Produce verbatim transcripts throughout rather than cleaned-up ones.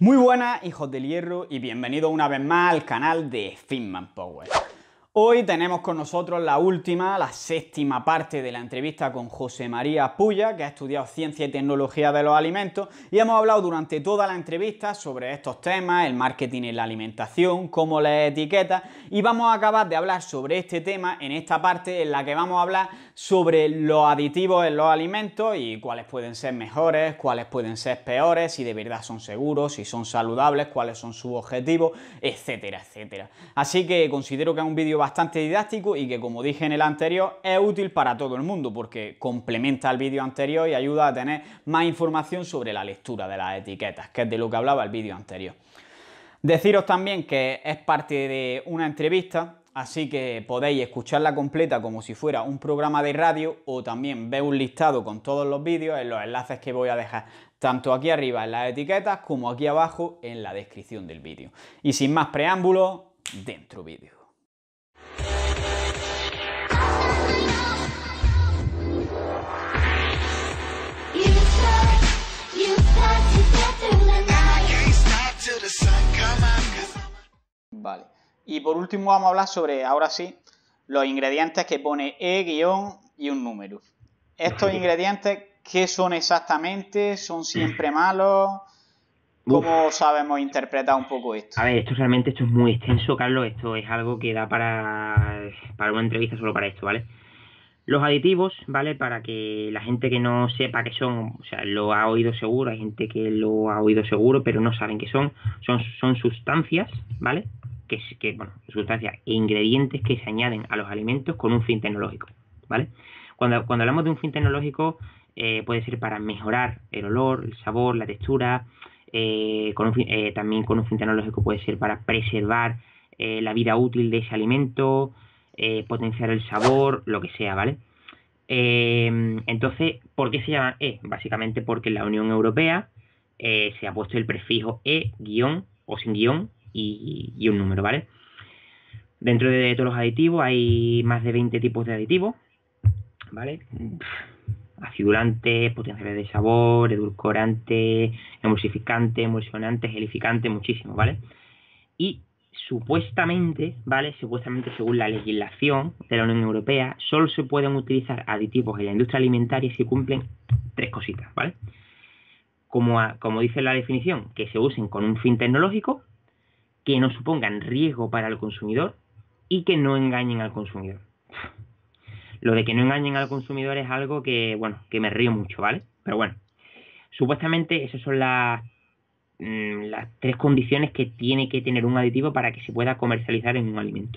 Muy buenas, hijos del hierro, y bienvenidos una vez más al canal de Fitman Power. Hoy tenemos con nosotros la última, la séptima parte de la entrevista con José María Puya, que ha estudiado Ciencia y Tecnología de los Alimentos, y hemos hablado durante toda la entrevista sobre estos temas, el marketing en la alimentación, cómo leer etiquetas, y vamos a acabar de hablar sobre este tema en esta parte en la que vamos a hablar sobre los aditivos en los alimentos y cuáles pueden ser mejores, cuáles pueden ser peores, si de verdad son seguros, si son saludables, cuáles son sus objetivos, etcétera, etcétera. Así que considero que es un vídeo bastante didáctico y que, como dije en el anterior, es útil para todo el mundo porque complementa al vídeo anterior y ayuda a tener más información sobre la lectura de las etiquetas, que es de lo que hablaba el vídeo anterior. Deciros también que es parte de una entrevista, así que podéis escucharla completa como si fuera un programa de radio o también ver un listado con todos los vídeos en los enlaces que voy a dejar tanto aquí arriba en las etiquetas como aquí abajo en la descripción del vídeo. Y sin más preámbulos, dentro vídeo. Vale, y por último vamos a hablar sobre, ahora sí, los ingredientes que pone E guión y un número. Estos ingredientes, ¿qué son exactamente? ¿Son siempre malos? ¿Cómo Uf. sabemos interpretar un poco esto? A ver, esto realmente esto es muy extenso, Carlos. Esto es algo que da para, para una entrevista solo para esto, ¿vale? Los aditivos, ¿vale? Para que la gente que no sepa qué son, o sea, lo ha oído seguro, hay gente que lo ha oído seguro, pero no saben qué son. Son, son sustancias, ¿vale? Que, que, bueno, sustancias e ingredientes que se añaden a los alimentos con un fin tecnológico, ¿vale? Cuando, cuando hablamos de un fin tecnológico, eh, puede ser para mejorar el olor, el sabor, la textura. Eh, con un fin, eh, también con un fin tecnológico puede ser para preservar eh, la vida útil de ese alimento, eh, potenciar el sabor, lo que sea, ¿vale? Eh, entonces, ¿por qué se llama E? Básicamente porque en la Unión Europea eh, se ha puesto el prefijo E, guión o sin guión y, y un número, ¿vale? Dentro de todos los aditivos hay más de veinte tipos de aditivos, ¿vale? Acidulantes, potenciadores de sabor, edulcorantes, emulsificantes, emulsionantes, gelificantes, muchísimo, ¿vale? Y supuestamente, ¿vale? Supuestamente, según la legislación de la Unión Europea, solo se pueden utilizar aditivos en la industria alimentaria si cumplen tres cositas, ¿vale? Como, a, como dice la definición, que se usen con un fin tecnológico, que no supongan riesgo para el consumidor y que no engañen al consumidor. Lo de que no engañen al consumidor es algo que, bueno, que me río mucho, ¿vale? Pero bueno, supuestamente esas son las, mmm, las tres condiciones que tiene que tener un aditivo para que se pueda comercializar en un alimento.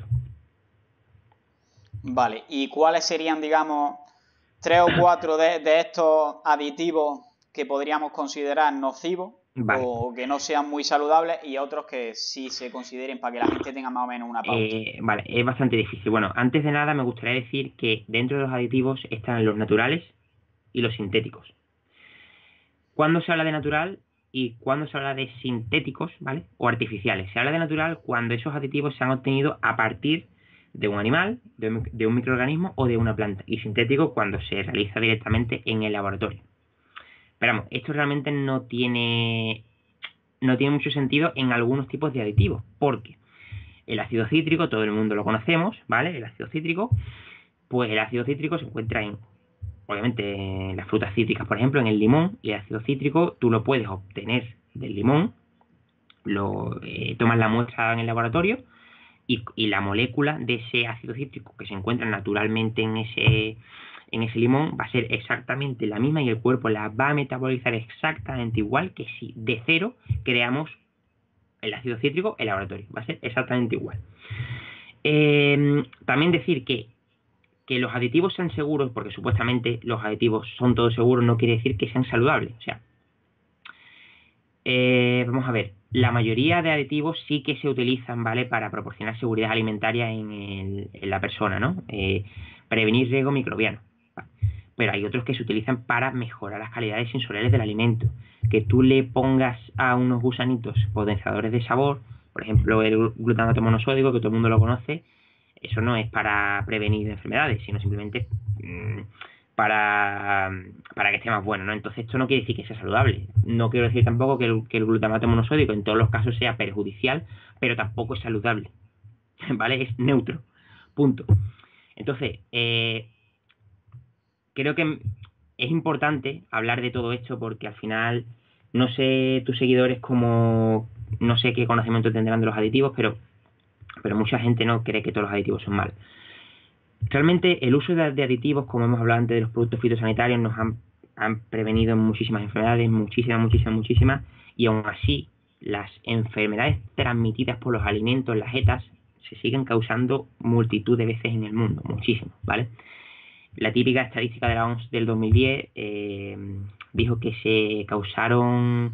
Vale, ¿y cuáles serían, digamos, tres o cuatro de, de estos aditivos que podríamos considerar nocivos? Vale. O que no sean muy saludables y otros que sí se consideren para que la gente tenga más o menos una pauta. Eh, vale, es bastante difícil. Bueno, antes de nada me gustaría decir que dentro de los aditivos están los naturales y los sintéticos. ¿Cuándo se habla de natural y cuándo se habla de sintéticos, ¿vale? O artificiales? Se habla de natural cuando esos aditivos se han obtenido a partir de un animal, de un, de un microorganismo o de una planta. Y sintético cuando se realiza directamente en el laboratorio. Pero vamos, esto realmente no tiene, no tiene mucho sentido en algunos tipos de aditivos, porque el ácido cítrico, todo el mundo lo conocemos, ¿vale? El ácido cítrico, pues el ácido cítrico se encuentra en, obviamente, en las frutas cítricas, por ejemplo, en el limón, y el ácido cítrico tú lo puedes obtener del limón, lo eh, tomas la muestra en el laboratorio y, y la molécula de ese ácido cítrico que se encuentra naturalmente en ese... en ese limón va a ser exactamente la misma y el cuerpo la va a metabolizar exactamente igual que si de cero creamos el ácido cítrico en el laboratorio. Va a ser exactamente igual. Eh, también decir que, que los aditivos sean seguros, porque supuestamente los aditivos son todos seguros, no quiere decir que sean saludables. O sea, eh, vamos a ver, la mayoría de aditivos sí que se utilizan, ¿vale? Para proporcionar seguridad alimentaria en, el, en la persona, ¿no? Eh, prevenir riesgo microbiano. Pero hay otros que se utilizan para mejorar las calidades sensoriales del alimento. Que tú le pongas a unos gusanitos potenciadores de sabor, por ejemplo el glutamato monosódico, que todo el mundo lo conoce, eso no es para prevenir enfermedades, sino simplemente mmm, para, para que esté más bueno, ¿no? Entonces esto no quiere decir que sea saludable. No quiero decir tampoco que el, que el glutamato monosódico en todos los casos sea perjudicial, pero tampoco es saludable, ¿vale? Es neutro, punto. Entonces, eh, creo que es importante hablar de todo esto porque al final, no sé tus seguidores como, no sé qué conocimiento tendrán de los aditivos, pero, pero mucha gente no cree que todos los aditivos son malos. Realmente el uso de, de aditivos, como hemos hablado antes de los productos fitosanitarios, nos han, han prevenido muchísimas enfermedades, muchísimas, muchísimas, muchísimas, y aún así las enfermedades transmitidas por los alimentos, las ETAs, se siguen causando multitud de veces en el mundo, muchísimo, ¿vale? La típica estadística de la O M S del dos mil diez eh, dijo que se causaron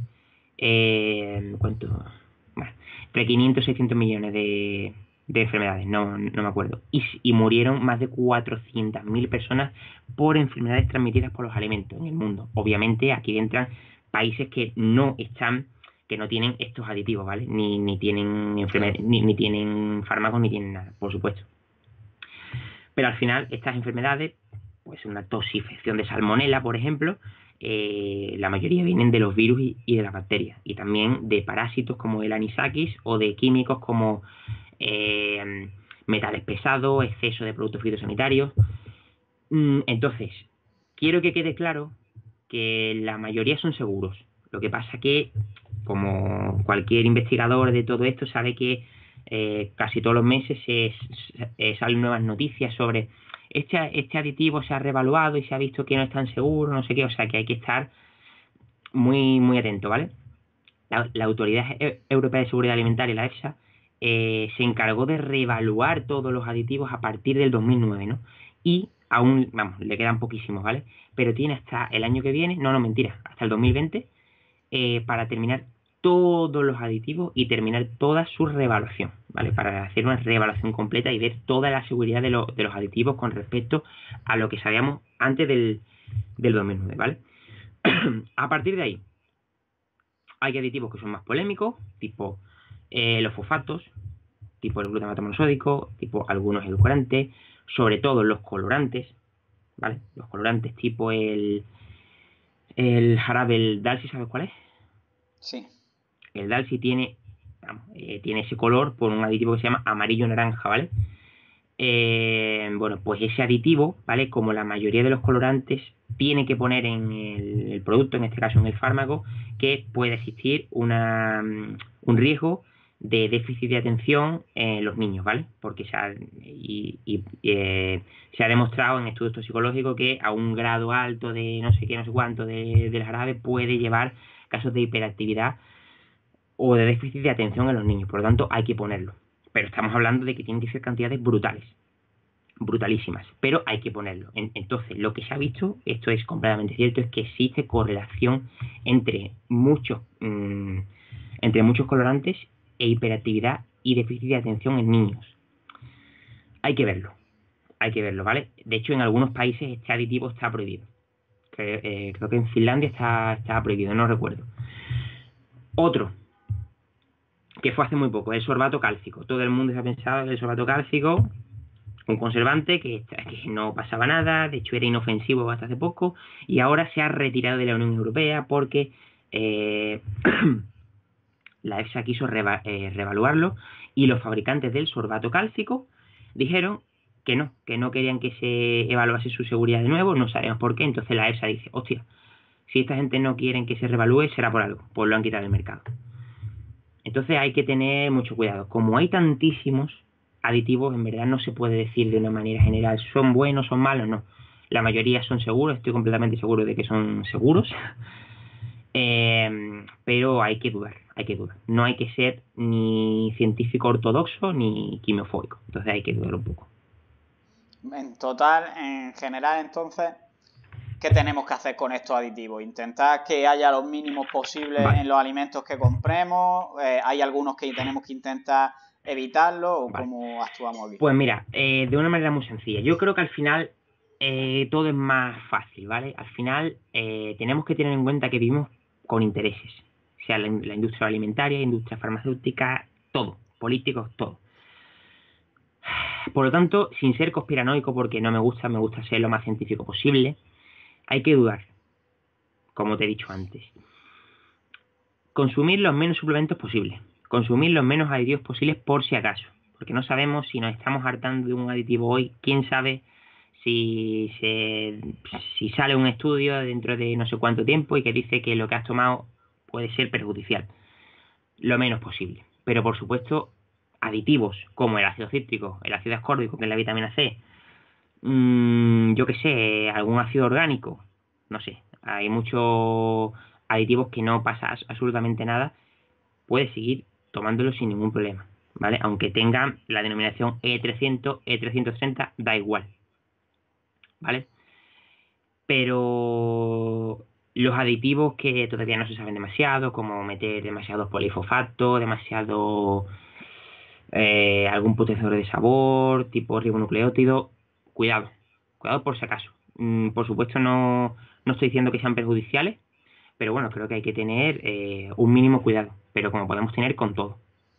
eh, ¿cuánto? Bueno, entre quinientos y seiscientos millones de, de enfermedades, no, no me acuerdo, y, y murieron más de cuatrocientas mil personas por enfermedades transmitidas por los alimentos en el mundo. Obviamente aquí entran países que no están, que no tienen estos aditivos, ¿vale? Ni, ni tienen enfermedades, ni, ni tienen fármacos, ni tienen nada, por supuesto. Pero al final estas enfermedades, pues una toxinfección de salmonela, por ejemplo, eh, la mayoría vienen de los virus y, y de las bacterias, y también de parásitos como el anisakis o de químicos como eh, metales pesados, exceso de productos fitosanitarios. Entonces, quiero que quede claro que la mayoría son seguros. Lo que pasa que, como cualquier investigador de todo esto sabe que eh, casi todos los meses se, se, salen nuevas noticias sobre este, este aditivo se ha revaluado y se ha visto que no es tan seguro, no sé qué, o sea que hay que estar muy, muy atento, ¿vale? La, la Autoridad Europea de Seguridad Alimentaria, la EFSA, eh, se encargó de reevaluar todos los aditivos a partir del dos mil nueve, ¿no? Y aún, vamos, le quedan poquísimos, ¿vale? Pero tiene hasta el año que viene, no, no, mentira, hasta el dos mil veinte, eh, para terminar todos los aditivos y terminar toda su reevaluación, ¿vale? Para hacer una reevaluación completa y ver toda la seguridad de, lo, de los aditivos con respecto a lo que sabíamos antes del, del dos mil nueve, ¿vale? A partir de ahí, hay aditivos que son más polémicos, tipo eh, los fosfatos, tipo el glutamato monosódico, tipo algunos edulcorantes, sobre todo los colorantes, ¿vale? Los colorantes tipo el, el jarabe, el Dalsi, ¿sabes cuál es? Sí. El Dalsi tiene, vamos, eh, tiene ese color por un aditivo que se llama amarillo-naranja, ¿vale? Eh, bueno, pues ese aditivo, ¿vale? Como la mayoría de los colorantes, tiene que poner en el, el producto, en este caso en el fármaco, que puede existir una, un riesgo de déficit de atención en los niños, ¿vale? Porque se ha, y, y, eh, se ha demostrado en estudios toxicológicos que a un grado alto de no sé qué, no sé cuánto de, del jarabe puede llevar casos de hiperactividad o de déficit de atención en los niños. Por lo tanto, hay que ponerlo. Pero estamos hablando de que tienen que ser cantidades brutales, brutalísimas, pero hay que ponerlo. Entonces, lo que se ha visto, esto es completamente cierto, es que existe correlación entre muchos, mmm, entre muchos colorantes e hiperactividad y déficit de atención en niños. Hay que verlo, hay que verlo, ¿vale? De hecho, en algunos países este aditivo está prohibido. Creo, eh, creo que en Finlandia está, está prohibido, no recuerdo. Otro, que fue hace muy poco, el sorbato cálcico. Todo el mundo se ha pensado que el sorbato cálcico, un conservante que, que no pasaba nada, de hecho era inofensivo hasta hace poco, y ahora se ha retirado de la Unión Europea porque eh, la EFSA quiso reva, eh, revaluarlo, y los fabricantes del sorbato cálcico dijeron que no, que no querían que se evaluase su seguridad de nuevo, no sabemos por qué. Entonces la EFSA dice, hostia, si esta gente no quiere que se revalúe, será por algo, pues lo han quitado del mercado. Entonces hay que tener mucho cuidado. Como hay tantísimos aditivos, en verdad no se puede decir de una manera general, son buenos, son malos, no. La mayoría son seguros, estoy completamente seguro de que son seguros, eh, pero hay que dudar, hay que dudar. No hay que ser ni científico ortodoxo ni quimiofóbico, entonces hay que dudar un poco. En total, en general, entonces, ¿qué tenemos que hacer con estos aditivos? Intentar que haya los mínimos posibles vale. en los alimentos que compremos. Eh, ¿Hay algunos que tenemos que intentar evitarlo o vale. cómo actuamos aquí? Pues mira, eh, de una manera muy sencilla. Yo creo que al final eh, todo es más fácil, ¿vale? Al final eh, tenemos que tener en cuenta que vivimos con intereses. O sea, la, la industria alimentaria, la industria farmacéutica, todo. Políticos, todo. Por lo tanto, sin ser conspiranoico, porque no me gusta, me gusta ser lo más científico posible, hay que dudar, como te he dicho antes. Consumir los menos suplementos posibles. Consumir los menos aditivos posibles por si acaso. Porque no sabemos si nos estamos hartando de un aditivo hoy. Quién sabe si, se, si sale un estudio dentro de no sé cuánto tiempo y que dice que lo que has tomado puede ser perjudicial. Lo menos posible. Pero por supuesto, aditivos como el ácido cítrico, el ácido ascórbico, que es la vitamina C, mmm, yo qué sé, algún ácido orgánico, no sé, hay muchos aditivos que no pasa absolutamente nada, puedes seguir tomándolo sin ningún problema, ¿vale? Aunque tengan la denominación E trescientos, E trescientos treinta, da igual, ¿vale? Pero los aditivos que todavía no se saben demasiado, como meter demasiados polifosfatos, demasiado eh, algún potenciador de sabor, tipo ribonucleótido, cuidado, cuidado por si acaso. Mm, por supuesto no, no estoy diciendo que sean perjudiciales, pero bueno, creo que hay que tener eh, un mínimo cuidado, pero como podemos tener con todo.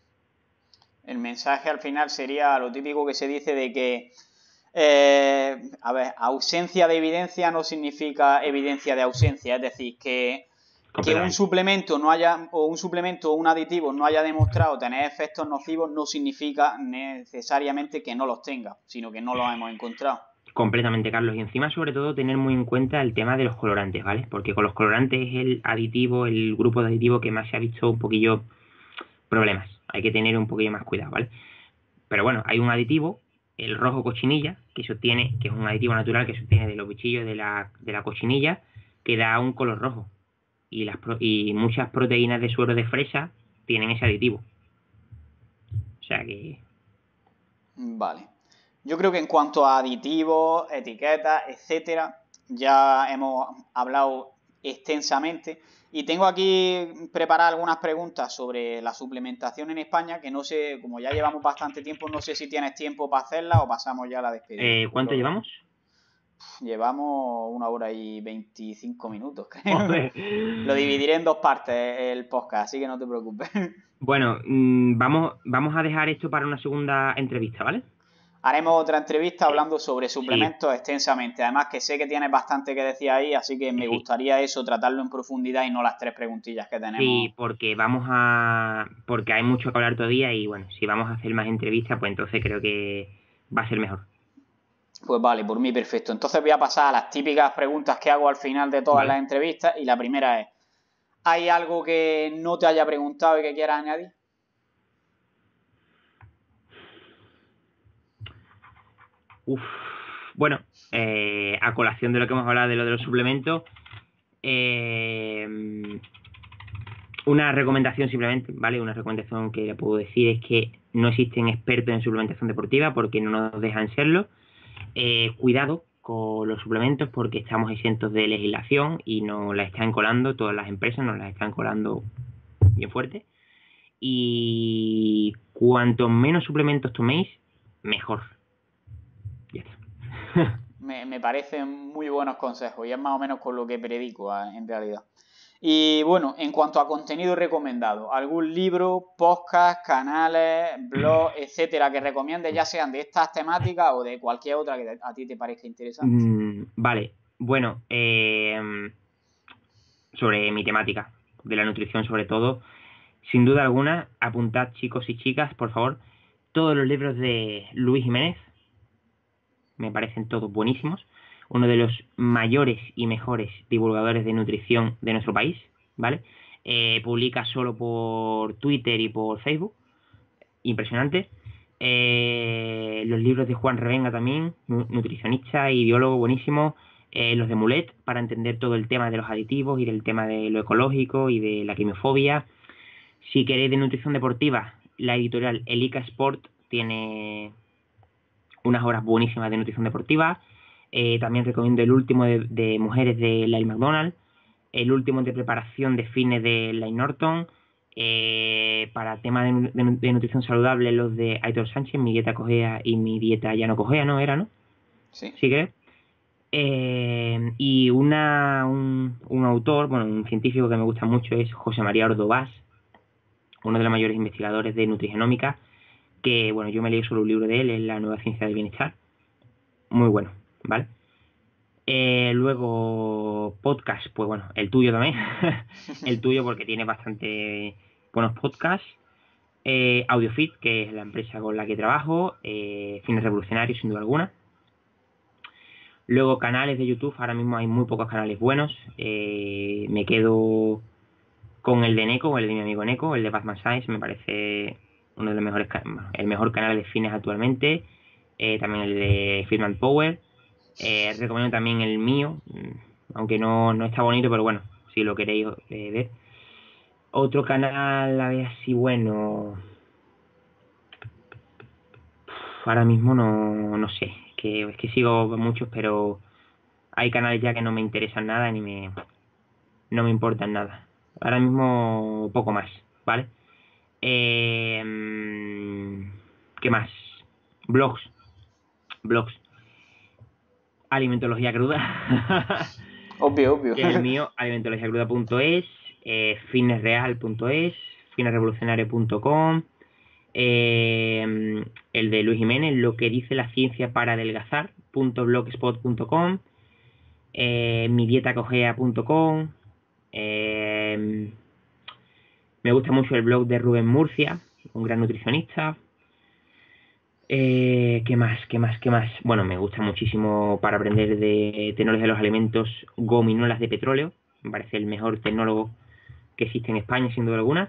El mensaje al final sería lo típico que se dice de que Eh, a ver, ausencia de evidencia no significa evidencia de ausencia, es decir, que, que un suplemento no haya, o un suplemento o un aditivo no haya demostrado tener efectos nocivos no significa necesariamente que no los tenga, sino que no los hemos encontrado. Completamente, Carlos, y encima sobre todo tener muy en cuenta el tema de los colorantes, ¿vale? Porque con los colorantes es el aditivo, el grupo de aditivo que más se ha visto un poquillo problemas, hay que tener un poquillo más cuidado, ¿vale? Pero bueno, hay un aditivo, el rojo cochinilla, que se obtiene, que es un aditivo natural que se obtiene de los bichillos de la, de la cochinilla, que da un color rojo. Y, las, y muchas proteínas de suero de fresa tienen ese aditivo. O sea que... Vale. Yo creo que en cuanto a aditivos, etiquetas, etcétera, ya hemos hablado extensamente. Y tengo aquí preparadas algunas preguntas sobre la suplementación en España, que no sé, como ya llevamos bastante tiempo, no sé si tienes tiempo para hacerlas o pasamos ya a la despedida. Eh, ¿Cuánto Lo, llevamos? Llevamos una hora y veinticinco minutos, creo. Lo dividiré en dos partes el podcast, así que no te preocupes. Bueno, mmm, vamos, vamos a dejar esto para una segunda entrevista, ¿vale? Haremos otra entrevista hablando sobre suplementos sí. extensamente. Además que sé que tienes bastante que decir ahí, así que me sí. gustaría eso, tratarlo en profundidad y no las tres preguntillas que tenemos. Sí, porque vamos a... porque hay mucho que hablar todavía y bueno, si vamos a hacer más entrevistas, pues entonces creo que va a ser mejor. Pues vale, por mí perfecto. Entonces voy a pasar a las típicas preguntas que hago al final de todas Vale. las entrevistas y la primera es, ¿hay algo que no te haya preguntado y que quieras añadir? Uf, bueno, eh, a colación de lo que hemos hablado de lo de los suplementos, eh, una recomendación simplemente, ¿vale? Una recomendación que le puedo decir es que no existen expertos en suplementación deportiva porque no nos dejan serlo. Eh, cuidado con los suplementos porque estamos exentos de legislación y nos la están colando, todas las empresas nos las están colando bien fuerte. Y cuanto menos suplementos toméis, mejor. Ya está. me, me parecen muy buenos consejos y es más o menos con lo que predico en realidad. Y bueno, en cuanto a contenido recomendado, ¿algún libro, podcast, canales, blog, etcétera, que recomiendes, ya sean de estas temáticas o de cualquier otra que a ti te parezca interesante? Mm, vale, bueno, eh, sobre mi temática de la nutrición sobre todo, sin duda alguna, apuntad chicos y chicas, por favor, todos los libros de Luis Jiménez, me parecen todos buenísimos, uno de los mayores y mejores divulgadores de nutrición de nuestro país, ¿vale? Eh, publica solo por Twitter y por Facebook, impresionante. Eh, los libros de Juan Revenga también, nutricionista y biólogo buenísimo. Eh, los de Mulet, para entender todo el tema de los aditivos y del tema de lo ecológico y de la quimiofobia. Si queréis de nutrición deportiva, la editorial Elica Sport tiene unas obras buenísimas de nutrición deportiva. Eh, también recomiendo el último de, de mujeres de Lyle McDonald, el último de preparación de fitness de Lyle Norton. Eh, para temas de, de, de nutrición saludable, los de Aitor Sánchez, Mi dieta cogea y Mi dieta ya no cogea, ¿no? Era, ¿no? Sí. ¿Sí crees? Eh, y una, un, un autor, bueno, un científico que me gusta mucho es José María Ordovás, uno de los mayores investigadores de nutrigenómica, que, bueno, yo me leí solo un libro de él, es La nueva ciencia del bienestar. Muy bueno, ¿vale? Eh, luego, podcast, pues bueno, el tuyo también. El tuyo porque tiene bastante buenos podcasts. Eh, AudioFit, que es la empresa con la que trabajo. Eh, Fines Revolucionarios, sin duda alguna. Luego, canales de YouTube. Ahora mismo hay muy pocos canales buenos. Eh, me quedo con el de Neko, el de mi amigo Neko, el de Batman Science. Me parece uno de los mejores, el mejor canal de fines actualmente. Eh, también el de Film and Power. Eh, recomiendo también el mío, aunque no, no está bonito, pero bueno, si lo queréis eh, ver. Otro canal, a ver si bueno. Ahora mismo no, no sé, que, es que sigo muchos, pero hay canales ya que no me interesan nada ni me no me importan nada. Ahora mismo poco más, ¿vale? Eh, ¿Qué más? Blogs. Blogs. Alimentología cruda. Obvio, obvio. Que es el mío, alimentologiacruda punto es, eh, fitnessreal punto es, fitnessrevolucionario punto com, eh, el de Luis Jiménez, lo que dice la ciencia para adelgazar punto blogspot punto com, eh, midietacogea punto com, eh, me gusta mucho el blog de Rubén Murcia, un gran nutricionista. Eh, ¿Qué más? ¿Qué más? ¿Qué más? Bueno, me gusta muchísimo para aprender de tecnología de los alimentos Gominolas de Petróleo. Me parece el mejor tecnólogo que existe en España, sin duda alguna.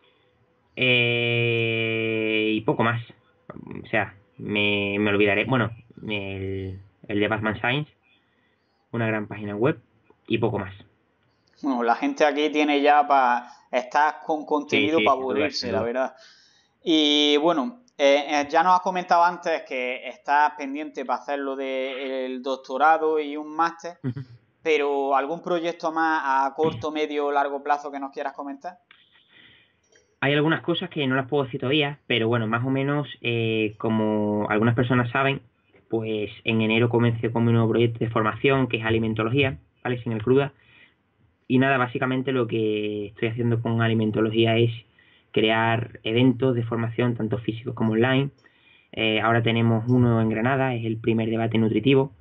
Eh, y poco más. O sea, me, me olvidaré. Bueno, el, el de Batman Science, una gran página web, y poco más. Bueno, la gente aquí tiene ya para estar con Sí, contenido sí, para sin duda, sin aburrirse, la duda. verdad. Y bueno, eh, eh, ya nos has comentado antes que estás pendiente para hacer lo del doctorado y un máster, pero ¿algún proyecto más a corto, medio o largo plazo que nos quieras comentar? Hay algunas cosas que no las puedo decir todavía, pero bueno, más o menos, eh, como algunas personas saben, pues en enero comencé con mi nuevo proyecto de formación, que es alimentología, ¿vale? Sin el cruda. Y nada, básicamente lo que estoy haciendo con alimentología es crear eventos de formación, tanto físicos como online. Eh, ahora tenemos uno en Granada, es el primer debate nutritivo.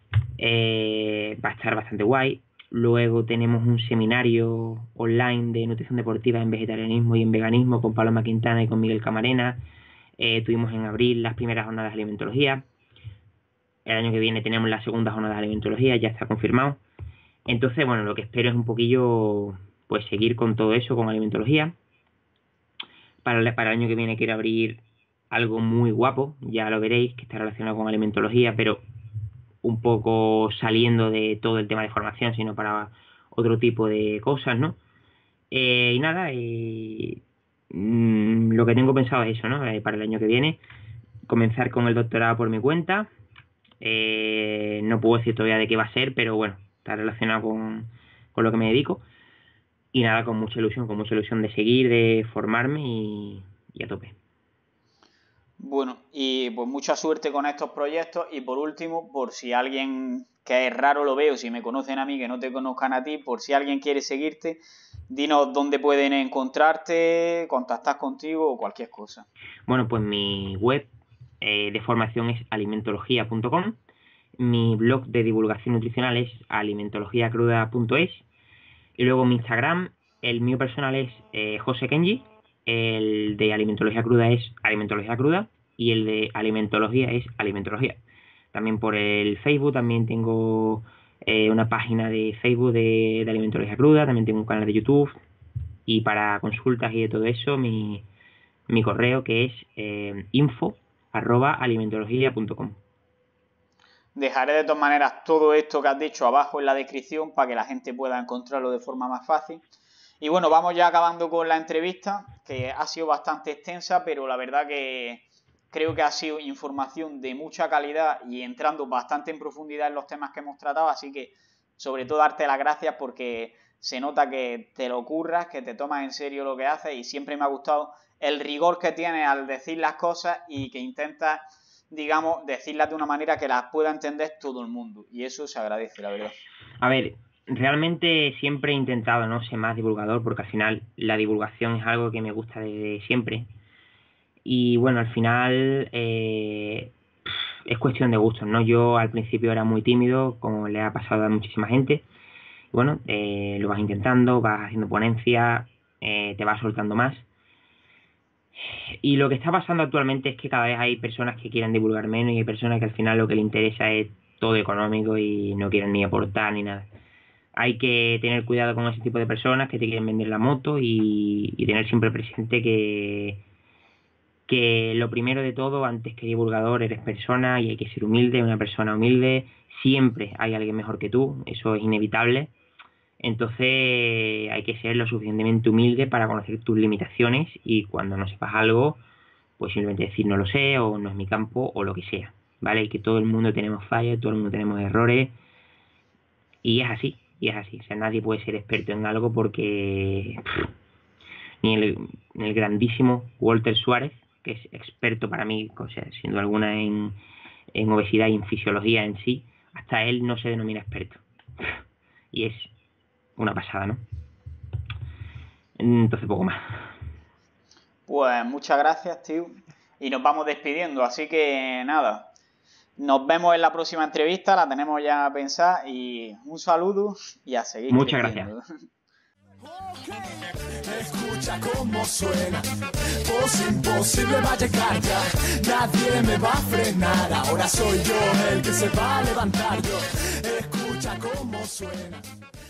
Eh, va a estar bastante guay. Luego tenemos un seminario online de nutrición deportiva en vegetarianismo y en veganismo con Paloma Quintana y con Miguel Camarena. Eh, tuvimos en abril las primeras jornadas de alimentología. El año que viene tenemos la segunda jornada de alimentología, ya está confirmado. Entonces, bueno, lo que espero es un poquillo, pues seguir con todo eso, con alimentología. Para el, para el año que viene quiero abrir algo muy guapo, ya lo veréis, que está relacionado con alimentología, pero un poco saliendo de todo el tema de formación, sino para otro tipo de cosas, ¿no? Eh, y nada, eh, mmm, lo que tengo pensado es eso, ¿no? Eh, para el año que viene, comenzar con el doctorado por mi cuenta. Eh, no puedo decir todavía de qué va a ser, pero bueno, está relacionado con, con lo que me dedico. Y nada, con mucha ilusión, con mucha ilusión de seguir, de formarme y, y a tope. Bueno, y pues mucha suerte con estos proyectos y por último, por si alguien, que es raro lo veo, si me conocen a mí, que no te conozcan a ti, por si alguien quiere seguirte, dinos dónde pueden encontrarte, contactar contigo o cualquier cosa. Bueno, pues mi web eh, de formación es alimentología punto com, mi blog de divulgación nutricional es alimentologiacruda punto es y luego mi Instagram, el mío personal es eh, José Kenji, el de alimentología cruda es alimentología cruda y el de alimentología es alimentología. También por el Facebook, también tengo eh, una página de Facebook de, de alimentología cruda, también tengo un canal de YouTube y para consultas y de todo eso mi, mi correo que es eh, info arroba alimentología punto com. Dejaré de todas maneras todo esto que has dicho abajo en la descripción para que la gente pueda encontrarlo de forma más fácil. Y bueno, vamos ya acabando con la entrevista, que ha sido bastante extensa, pero la verdad que creo que ha sido información de mucha calidad y entrando bastante en profundidad en los temas que hemos tratado, así que sobre todo darte las gracias porque se nota que te lo curras, que te tomas en serio lo que haces y siempre me ha gustado el rigor que tienes al decir las cosas y que intentas, digamos, decirlas de una manera que las pueda entender todo el mundo y eso se agradece, la verdad. A ver, realmente siempre he intentado no ser más divulgador porque al final la divulgación es algo que me gusta desde siempre y bueno, al final eh, es cuestión de gustos, ¿no? Yo al principio era muy tímido, como le ha pasado a muchísima gente. Y bueno, eh, lo vas intentando, vas haciendo ponencias, eh, te vas soltando más. Y lo que está pasando actualmente es que cada vez hay personas que quieren divulgar menos y hay personas que al final lo que les interesa es todo económico y no quieren ni aportar ni nada. Hay que tener cuidado con ese tipo de personas que te quieren vender la moto y, y tener siempre presente que, que lo primero de todo, antes que divulgador, eres persona y hay que ser humilde, una persona humilde. Siempre hay alguien mejor que tú, eso es inevitable. Entonces hay que ser lo suficientemente humilde para conocer tus limitaciones y cuando no sepas algo, pues simplemente decir no lo sé o no es mi campo o lo que sea, ¿vale? Y que todo el mundo tenemos fallas, todo el mundo tenemos errores y es así, y es así. O sea, nadie puede ser experto en algo porque pff, ni el, ni el grandísimo Walter Suárez, que es experto para mí, o sea, sin duda alguna en, en obesidad y en fisiología en sí, hasta él no se denomina experto. Y es una pasada, ¿no? Entonces poco más. Pues muchas gracias, tío. Y nos vamos despidiendo, así que nada. Nos vemos en la próxima entrevista, la tenemos ya pensada y un saludo y a seguir Muchas creciendo. gracias. Escucha cómo suena, voz imposible va a llegar ya, nadie me va a frenar, ahora soy yo el que se va a levantar yo, escucha cómo suena.